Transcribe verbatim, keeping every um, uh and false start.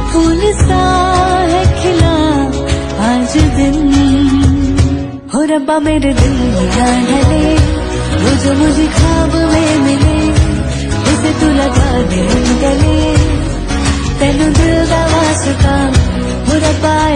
फूल सा है खिला आज दिन। हो रब्बा मेरे दिल में जान ढले, वो जो मुझे ख्वाब में मिले, उसे तू लगा दे गले, तेनू दिल दा वास्ता। हो रब्बा